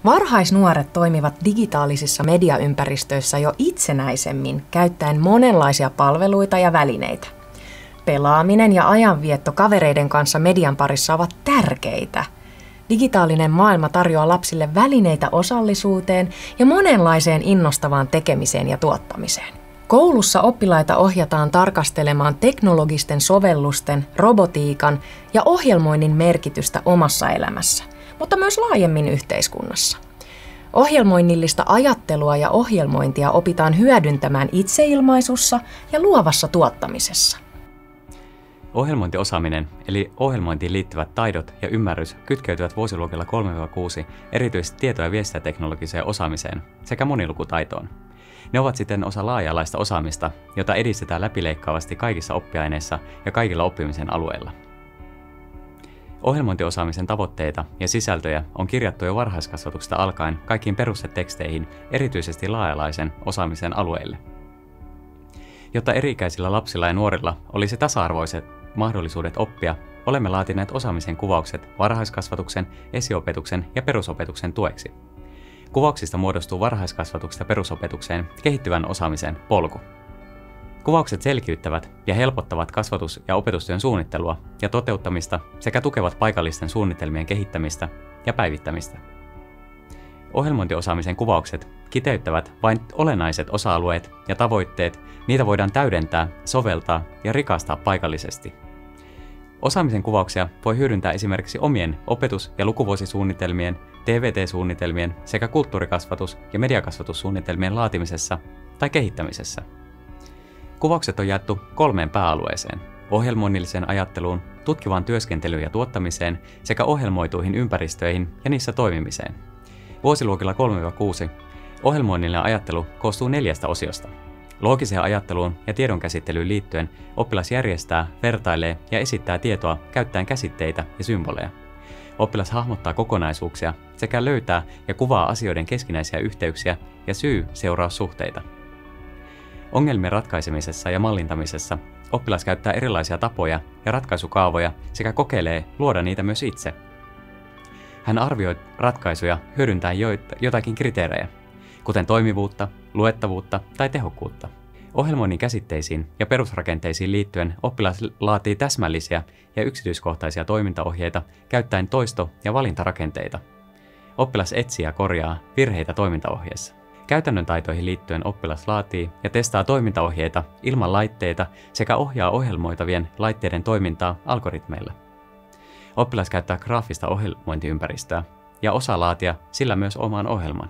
Varhaisnuoret toimivat digitaalisissa mediaympäristöissä jo itsenäisemmin, käyttäen monenlaisia palveluita ja välineitä. Pelaaminen ja ajanvietto kavereiden kanssa median parissa ovat tärkeitä. Digitaalinen maailma tarjoaa lapsille välineitä osallisuuteen ja monenlaiseen innostavaan tekemiseen ja tuottamiseen. Koulussa oppilaita ohjataan tarkastelemaan teknologisten sovellusten, robotiikan ja ohjelmoinnin merkitystä omassa elämässä, mutta myös laajemmin yhteiskunnassa. Ohjelmoinnillista ajattelua ja ohjelmointia opitaan hyödyntämään itseilmaisussa ja luovassa tuottamisessa. Ohjelmointiosaaminen eli ohjelmointiin liittyvät taidot ja ymmärrys kytkeytyvät vuosiluokilla 3-6 erityisesti tieto- ja viestintäteknologiseen osaamiseen sekä monilukutaitoon. Ne ovat siten osa laaja-alaista osaamista, jota edistetään läpileikkaavasti kaikissa oppiaineissa ja kaikilla oppimisen alueilla. Ohjelmointiosaamisen tavoitteita ja sisältöjä on kirjattu jo varhaiskasvatuksesta alkaen kaikkiin perusteteksteihin erityisesti laaja-alaisen osaamisen alueille. Jotta eri-ikäisillä lapsilla ja nuorilla olisi tasa-arvoiset mahdollisuudet oppia, olemme laatineet osaamisen kuvaukset varhaiskasvatuksen, esiopetuksen ja perusopetuksen tueksi. Kuvauksista muodostuu varhaiskasvatuksesta perusopetukseen kehittyvän osaamisen polku. Kuvaukset selkiyttävät ja helpottavat kasvatus- ja opetustyön suunnittelua ja toteuttamista sekä tukevat paikallisten suunnitelmien kehittämistä ja päivittämistä. Ohjelmointiosaamisen kuvaukset kiteyttävät vain olennaiset osa-alueet ja tavoitteet, niitä voidaan täydentää, soveltaa ja rikastaa paikallisesti. Osaamisen kuvauksia voi hyödyntää esimerkiksi omien opetus- ja lukuvuosisuunnitelmien, TVT-suunnitelmien sekä kulttuurikasvatus- ja mediakasvatussuunnitelmien laatimisessa tai kehittämisessä. Kuvaukset on jaettu 3 pääalueeseen: ohjelmoinnilliseen ajatteluun, tutkivaan työskentelyyn ja tuottamiseen sekä ohjelmoituihin ympäristöihin ja niissä toimimiseen. Vuosiluokilla 3-6 ohjelmoinnillinen ajattelu koostuu 4 osiosta. Loogiseen ajatteluun ja tiedonkäsittelyyn liittyen oppilas järjestää, vertailee ja esittää tietoa käyttäen käsitteitä ja symboleja. Oppilas hahmottaa kokonaisuuksia sekä löytää ja kuvaa asioiden keskinäisiä yhteyksiä ja syy-seuraussuhteita. Ongelmien ratkaisemisessa ja mallintamisessa oppilas käyttää erilaisia tapoja ja ratkaisukaavoja sekä kokeilee luoda niitä myös itse. Hän arvioi ratkaisuja hyödyntäen jotakin kriteerejä, kuten toimivuutta, luettavuutta tai tehokkuutta. Ohjelmoinnin käsitteisiin ja perusrakenteisiin liittyen oppilas laatii täsmällisiä ja yksityiskohtaisia toimintaohjeita käyttäen toisto- ja valintarakenteita. Oppilas etsii ja korjaa virheitä toimintaohjeessa. Käytännön taitoihin liittyen oppilas laatii ja testaa toimintaohjeita ilman laitteita sekä ohjaa ohjelmoitavien laitteiden toimintaa algoritmeilla. Oppilas käyttää graafista ohjelmointiympäristöä ja osaa laatia sillä myös oman ohjelman.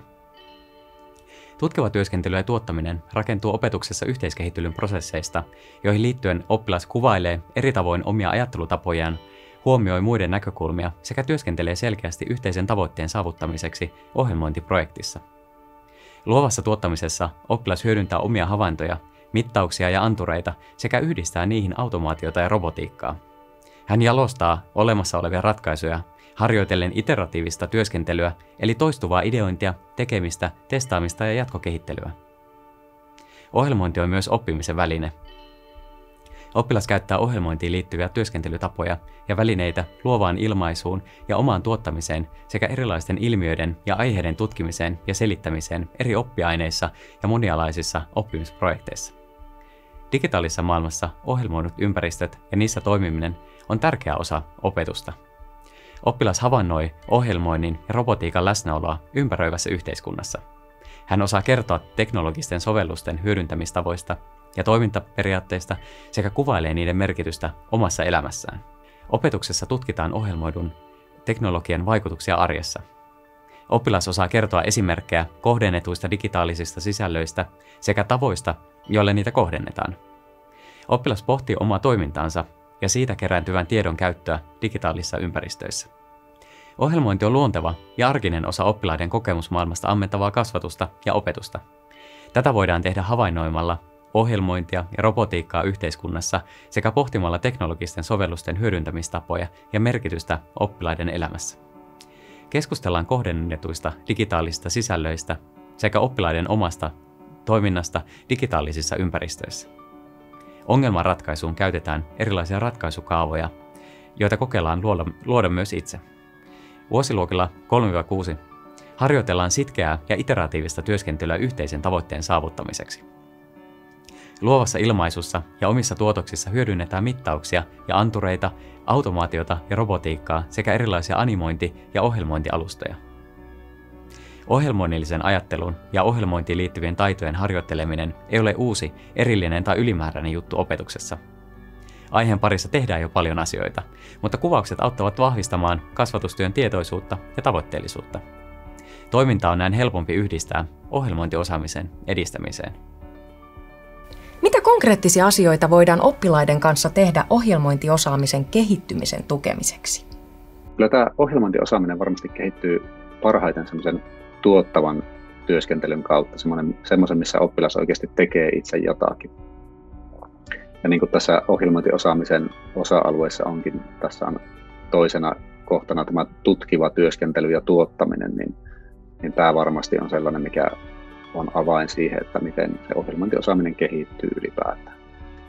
Tutkiva työskentely ja tuottaminen rakentuu opetuksessa yhteiskehittelyn prosesseista, joihin liittyen oppilas kuvailee eri tavoin omia ajattelutapojaan, huomioi muiden näkökulmia sekä työskentelee selkeästi yhteisen tavoitteen saavuttamiseksi ohjelmointiprojektissa. Luovassa tuottamisessa oppilas hyödyntää omia havaintoja, mittauksia ja antureita sekä yhdistää niihin automaatiota ja robotiikkaa. Hän jalostaa olemassa olevia ratkaisuja harjoitellen iteratiivista työskentelyä eli toistuvaa ideointia, tekemistä, testaamista ja jatkokehittelyä. Ohjelmointi on myös oppimisen väline. Oppilas käyttää ohjelmointiin liittyviä työskentelytapoja ja välineitä luovaan ilmaisuun ja omaan tuottamiseen sekä erilaisten ilmiöiden ja aiheiden tutkimiseen ja selittämiseen eri oppiaineissa ja monialaisissa oppimisprojekteissa. Digitaalisessa maailmassa ohjelmoidut ympäristöt ja niissä toimiminen on tärkeä osa opetusta. Oppilas havainnoi ohjelmoinnin ja robotiikan läsnäoloa ympäröivässä yhteiskunnassa. Hän osaa kertoa teknologisten sovellusten hyödyntämistavoista ja toimintaperiaatteista sekä kuvailee niiden merkitystä omassa elämässään. Opetuksessa tutkitaan ohjelmoidun teknologian vaikutuksia arjessa. Oppilas osaa kertoa esimerkkejä kohdennetuista digitaalisista sisällöistä sekä tavoista, joille niitä kohdennetaan. Oppilas pohtii omaa toimintaansa ja siitä kerääntyvän tiedon käyttöä digitaalisissa ympäristöissä. Ohjelmointi on luonteva ja arkinen osa oppilaiden kokemusmaailmasta ammentavaa kasvatusta ja opetusta. Tätä voidaan tehdä havainnoimalla ohjelmointia ja robotiikkaa yhteiskunnassa sekä pohtimalla teknologisten sovellusten hyödyntämistapoja ja merkitystä oppilaiden elämässä. Keskustellaan kohdennetuista digitaalisista sisällöistä sekä oppilaiden omasta toiminnasta digitaalisissa ympäristöissä. Ongelmanratkaisuun käytetään erilaisia ratkaisukaavoja, joita kokeillaan luoda myös itse. Vuosiluokilla 3-6 Harjoitellaan sitkeää ja iteratiivista työskentelyä yhteisen tavoitteen saavuttamiseksi. Luovassa ilmaisussa ja omissa tuotoksissa hyödynnetään mittauksia ja antureita, automaatiota ja robotiikkaa sekä erilaisia animointi- ja ohjelmointialustoja. Ohjelmoinnillisen ajattelun ja ohjelmointiin liittyvien taitojen harjoitteleminen ei ole uusi, erillinen tai ylimääräinen juttu opetuksessa. Aiheen parissa tehdään jo paljon asioita, mutta kuvaukset auttavat vahvistamaan kasvatustyön tietoisuutta ja tavoitteellisuutta. Toiminta on näin helpompi yhdistää ohjelmointiosaamisen edistämiseen. Mitä konkreettisia asioita voidaan oppilaiden kanssa tehdä ohjelmointiosaamisen kehittymisen tukemiseksi? Kyllä tämä ohjelmointiosaaminen varmasti kehittyy parhaiten semmoisen tuottavan työskentelyn kautta, semmoisen, missä oppilas oikeasti tekee itse jotakin. Ja niin kuin tässä ohjelmointiosaamisen osa-alueessa onkin, tässä on toisena kohtana tämä tutkiva työskentely ja tuottaminen, niin tämä varmasti on sellainen, mikä on avain siihen, että miten se ohjelmointiosaaminen kehittyy ylipäätään.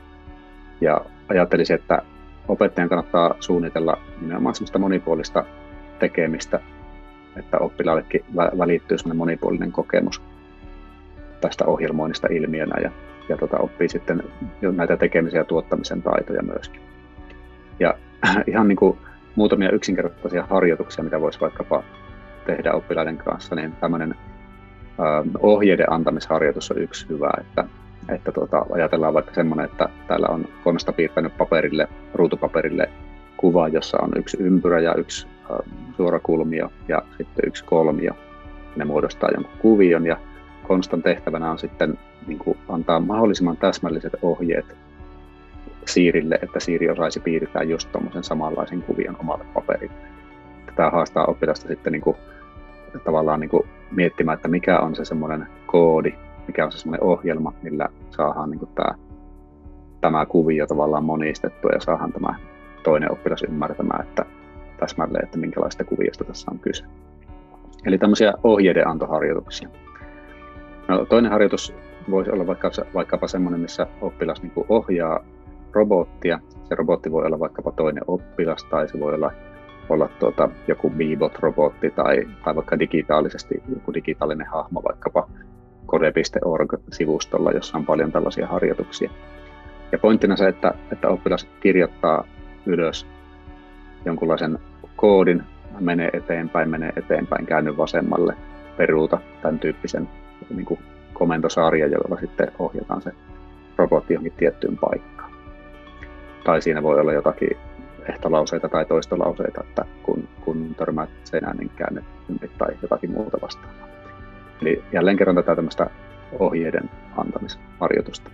Ja ajattelisin, että opettajan kannattaa suunnitella nimenomaan sellaista monipuolista tekemistä, että oppilaallekin välittyy sellainen monipuolinen kokemus tästä ohjelmoinnista ilmiönä ja oppii sitten näitä tekemisen ja tuottamisen taitoja myöskin. Ja ihan niin kuin muutamia yksinkertaisia harjoituksia, mitä voisi vaikkapa tehdä oppilaiden kanssa, niin tämmöinen ohjeiden antamisharjoitus on yksi hyvä, että ajatellaan vaikka semmoinen, että täällä on Konsta piirtänyt ruutupaperille kuva, jossa on yksi ympyrä ja yksi suorakulmio ja sitten yksi kolmio. Ne muodostaa jonkun kuvion ja Konstan tehtävänä on sitten niin kuin antaa mahdollisimman täsmälliset ohjeet Siirille, että Siiri osaisi piirtää just tommosen samanlaisen kuvion omalle paperille. Tämä haastaa oppilasta sitten niin kuin, tavallaan niin kuin miettimään, että mikä on se semmoinen koodi, mikä on se semmoinen ohjelma, millä saadaan niin kuin tämä kuvio tavallaan monistettua ja saadaan tämä toinen oppilas ymmärtämään, että täsmälleen, että minkälaista kuviosta tässä on kyse. Eli tämmöisiä ohjeiden antoharjoituksia. No, toinen harjoitus voisi olla vaikkapa semmoinen, missä oppilas niin kuin ohjaa robottia. Se robotti voi olla vaikkapa toinen oppilas tai se voi olla joku Bebot-robotti tai vaikka digitaalisesti joku digitaalinen hahmo vaikkapa kode.org-sivustolla, jossa on paljon tällaisia harjoituksia. Ja pointtina se, että oppilas kirjoittaa ylös jonkunlaisen koodin, menee eteenpäin, käänny vasemmalle, peruuta, tämän tyyppisen niin kuin komentosarja, jolla sitten ohjataan se robotti johonkin tiettyyn paikkaan. Tai siinä voi olla jotakin ehtolauseita tai toistolauseita, että kun törmäät seinään, niin käännet ympäri tai jotakin muuta vastaavaa. Eli jälleen kerran tätä tämmöistä ohjeiden antamisharjoitusta.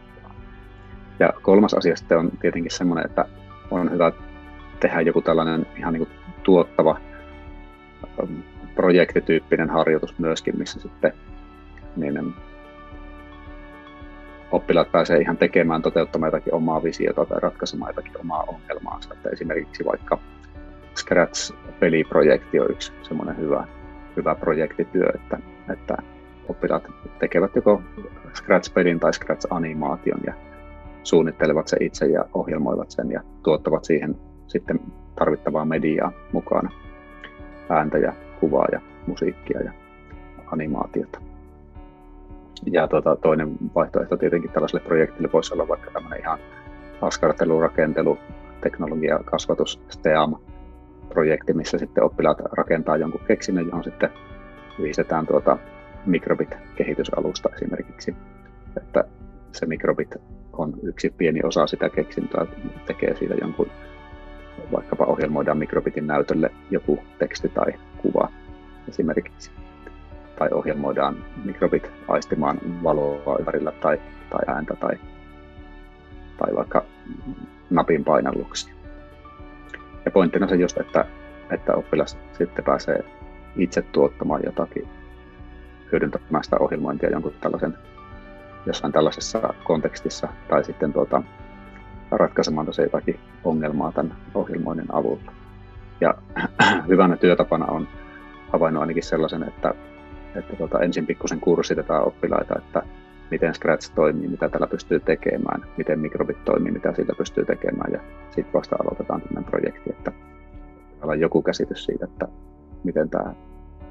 Ja kolmas asia sitten on tietenkin semmoinen, että on hyvä tehdä joku tällainen ihan niin kuin tuottava projektityyppinen harjoitus myöskin, missä sitten niin oppilaat pääsee ihan tekemään, toteuttamaan jotakin omaa visiota tai ratkaisemaan jotakin omaa ongelmaansa. Että esimerkiksi vaikka Scratch-peliprojekti on yksi semmoinen hyvä projektityö, että oppilaat tekevät joko Scratch-pelin tai Scratch-animaation ja suunnittelevat sen itse ja ohjelmoivat sen ja tuottavat siihen sitten tarvittavaa mediaa mukana, ääntä ja kuvaa ja musiikkia ja animaatiota. Ja toinen vaihtoehto tietenkin tällaiselle projektille voisi olla vaikka tämmöinen ihan askartelu, rakentelu, teknologia, kasvatus, STEAM-projekti, missä sitten oppilaat rakentaa jonkun keksinnön, johon sitten yhdistetään Microbit-kehitysalusta esimerkiksi. Että se Microbit on yksi pieni osa sitä keksintöä, tekee siitä jonkun, vaikkapa ohjelmoidaan Microbitin näytölle joku teksti tai kuva esimerkiksi. Tai ohjelmoidaan Microbit aistimaan valoa ympärillä tai ääntä tai vaikka napin painalluksia. Ja pointtina se just, että oppilas sitten pääsee itse tuottamaan jotakin, hyödyntämään sitä ohjelmointia jossain tällaisessa kontekstissa tai sitten ratkaisemaan jotakin ongelmaa tämän ohjelmoinnin avulla. Ja hyvänä työtapana on havainnut ainakin sellaisen, että ensin pikkusen kurssitetaan oppilaita, että miten Scratch toimii, mitä tällä pystyy tekemään, miten Microbit toimii, mitä sillä pystyy tekemään ja sitten vasta aloitetaan tämmöinen projekti, että on joku käsitys siitä, että miten tämä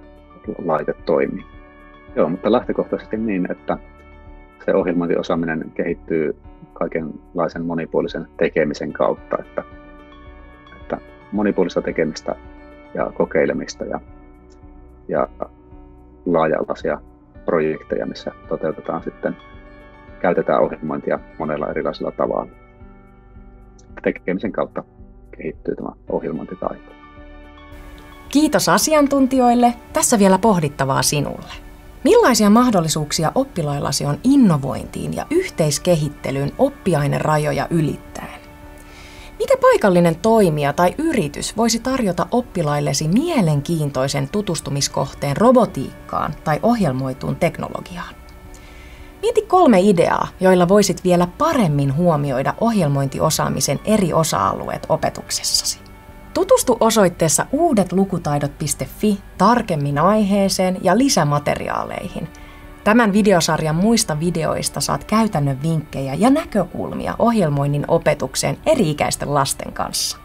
laite toimii. Joo, mutta lähtökohtaisesti niin, että se ohjelmointiosaaminen kehittyy kaikenlaisen monipuolisen tekemisen kautta, että monipuolista tekemistä ja kokeilemista ja laaja-alaisia projekteja, missä käytetään ohjelmointia monella erilaisella tavalla. Tekemisen kautta kehittyy tämä ohjelmointitaito. Kiitos asiantuntijoille. Tässä vielä pohdittavaa sinulle. Millaisia mahdollisuuksia oppilaillasi on innovointiin ja yhteiskehittelyyn oppiainerajoja ylittäen? Miten paikallinen toimija tai yritys voisi tarjota oppilaillesi mielenkiintoisen tutustumiskohteen robotiikkaan tai ohjelmoituun teknologiaan? Mieti 3 ideaa, joilla voisit vielä paremmin huomioida ohjelmointiosaamisen eri osa-alueet opetuksessasi. Tutustu osoitteessa uudetlukutaidot.fi tarkemmin aiheeseen ja lisämateriaaleihin. Tämän videosarjan muista videoista saat käytännön vinkkejä ja näkökulmia ohjelmoinnin opetukseen eri-ikäisten lasten kanssa.